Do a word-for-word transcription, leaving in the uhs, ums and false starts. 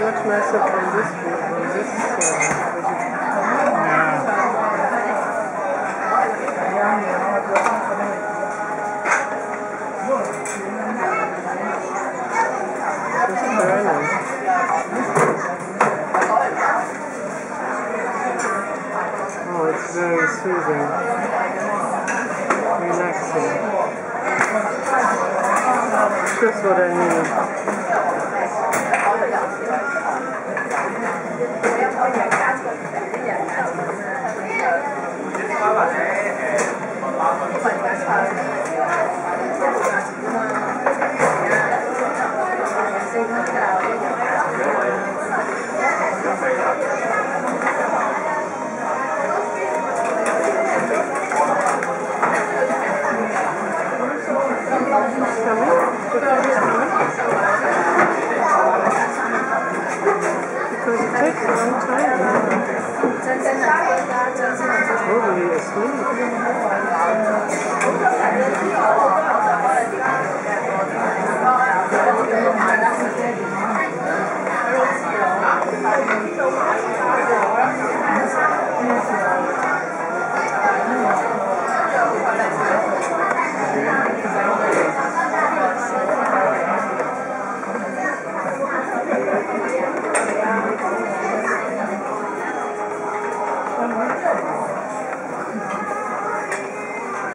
much nicer from this view, from this uh, This is very nice. Oh, it's very soothing, relaxing. Just what I need. Because it takes a long time. Totally asleep. Thank you.